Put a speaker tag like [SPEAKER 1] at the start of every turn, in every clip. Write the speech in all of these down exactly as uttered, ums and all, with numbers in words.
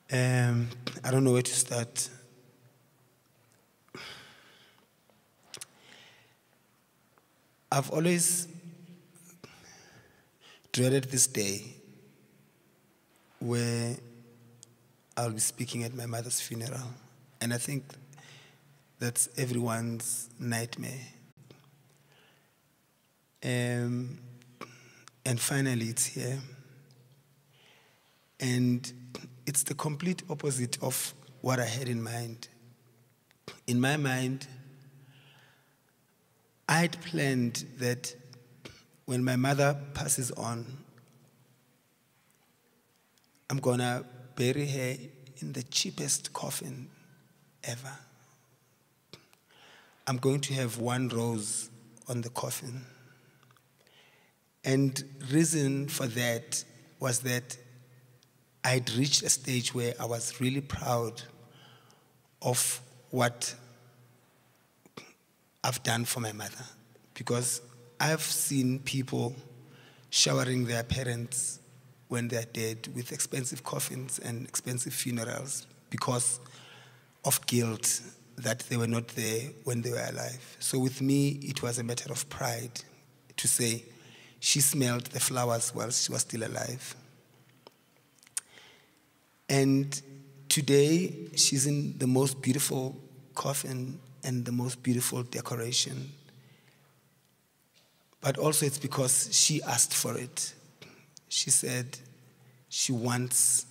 [SPEAKER 1] Um, I don't know where to start. I've always dreaded this day where I'll be speaking at my mother's funeral. And I think that's everyone's nightmare. Um, and finally, it's here. And it's the complete opposite of what I had in mind. In my mind, I had planned that when my mother passes on, I'm gonna bury her in the cheapest coffin ever. I'm going to have one rose on the coffin. And reason for that was that I'd reached a stage where I was really proud of what I've done for my mother, because I've seen people showering their parents when they're dead with expensive coffins and expensive funerals because of guilt that they were not there when they were alive. So with me, it was a matter of pride to say she smelled the flowers while she was still alive. And today, she's in the most beautiful coffin and the most beautiful decoration. But also it's because she asked for it. She said she wants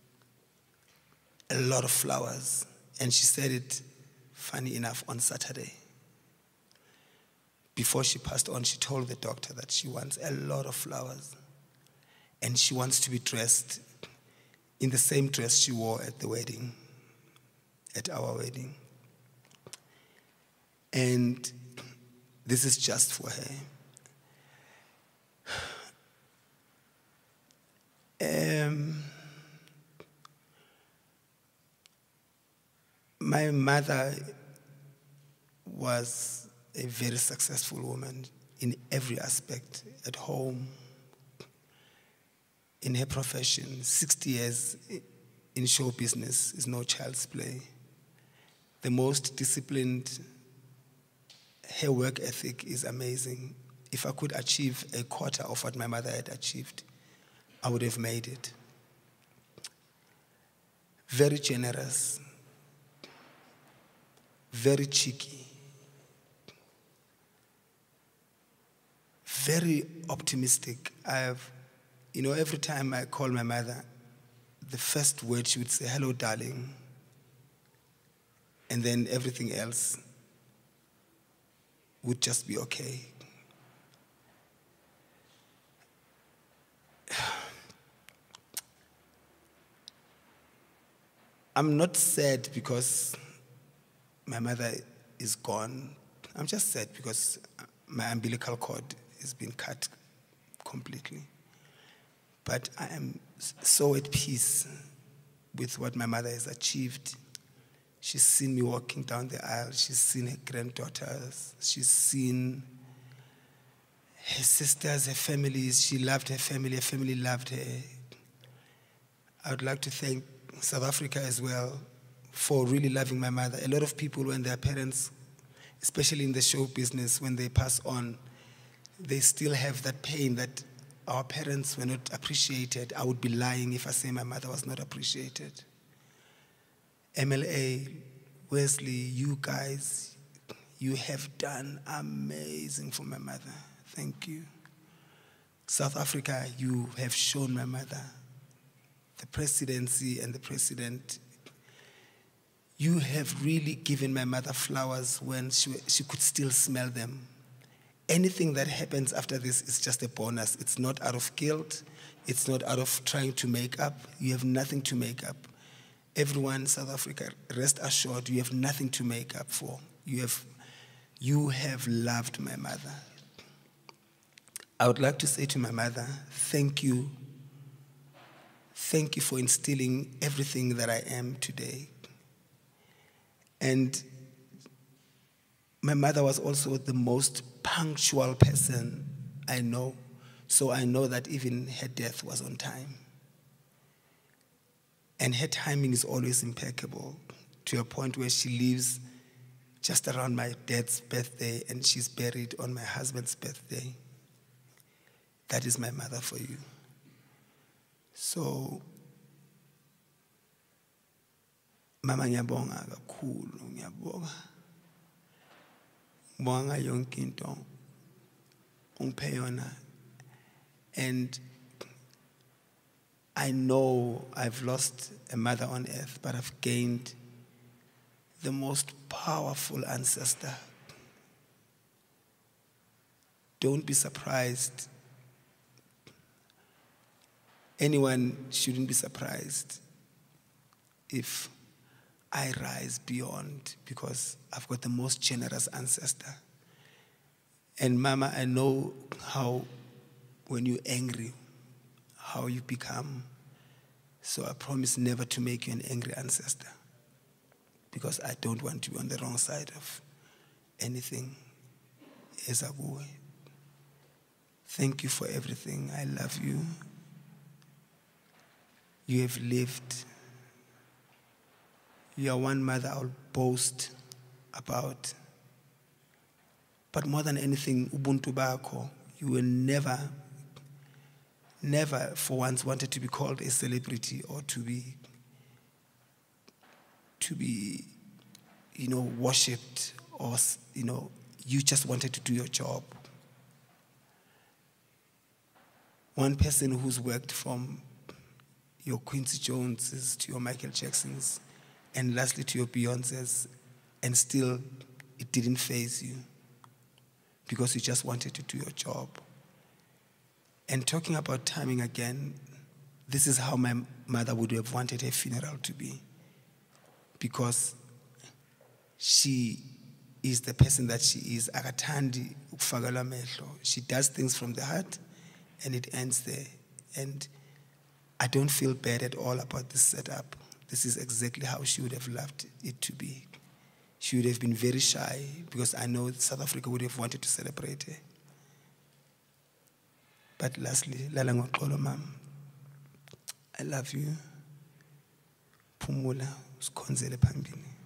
[SPEAKER 1] a lot of flowers. And she said it, funny enough, on Saturday. Before she passed on, she told the doctor that she wants a lot of flowers. And she wants to be dressed in the same dress she wore at the wedding, at our wedding. And this is just for her. Um, my mother was a very successful woman in every aspect, at home, in her profession. sixty years in show business is no child's play. The most disciplined, her work ethic is amazing. If I could achieve a quarter of what my mother had achieved, I would have made it. Very generous, very cheeky, very optimistic. I have, you know, every time I call my mother, the first word she would say, "Hello, darling," and then everything else would just be okay. I'm not sad because my mother is gone. I'm just sad because my umbilical cord has been cut completely. But I am so at peace with what my mother has achieved. She's seen me walking down the aisle. She's seen her granddaughters. She's seen her sisters, her families. She loved her family. Her family loved her. I would like to thank South Africa as well for really loving my mother. A lot of people, when their parents, especially in the show business, when they pass on, they still have that pain that our parents were not appreciated. I would be lying if I say my mother was not appreciated. M L A, Wesley, you guys, you have done amazing for my mother. Thank you. South Africa, you have shown my mother. The presidency and the president, you have really given my mother flowers when she, she could still smell them. Anything that happens after this is just a bonus. It's not out of guilt. It's not out of trying to make up. You have nothing to make up. Everyone in South Africa, rest assured, you have nothing to make up for. You have, you have loved my mother. I would like to say to my mother, thank you. Thank you for instilling everything that I am today. And my mother was also the most punctual person I know, so I know that even her death was on time. And her timing is always impeccable, to a point where she leaves just around my dad's birthday and she's buried on my husband's birthday. That is my mother for you. So, Mama ngiyabonga kakhulu, ngiyabonga. Ngibonga yonke into ungiphe yona. And I know I've lost a mother on earth, but I've gained the most powerful ancestor. Don't be surprised. Anyone shouldn't be surprised if I rise beyond, because I've got the most generous ancestor. And Mama, I know how when you're angry, how you become. So I promise never to make you an angry ancestor, because I don't want to be on the wrong side of anything. Ezakuwe. Thank you for everything. I love you. You have lived. You are one mother I'll boast about. But more than anything, Ubuntu Bako, you were never, never for once wanted to be called a celebrity or to be, to be, you know, worshipped, or, you know, you just wanted to do your job. One person who's worked from your Quincy Joneses to your Michael Jacksons, and lastly to your Beyoncés, and still it didn't faze you, because you just wanted to do your job. And talking about timing again, this is how my mother would have wanted her funeral to be, because she is the person that she is. Akathandi ukufakela amehlo. She does things from the heart, and it ends there. And I don't feel bad at all about this setup. This is exactly how she would have loved it to be. She would have been very shy, because I know South Africa would have wanted to celebrate her. But lastly, Lala Ngoxolo, Mom, I love you. Phumula, usikhonzele phambili.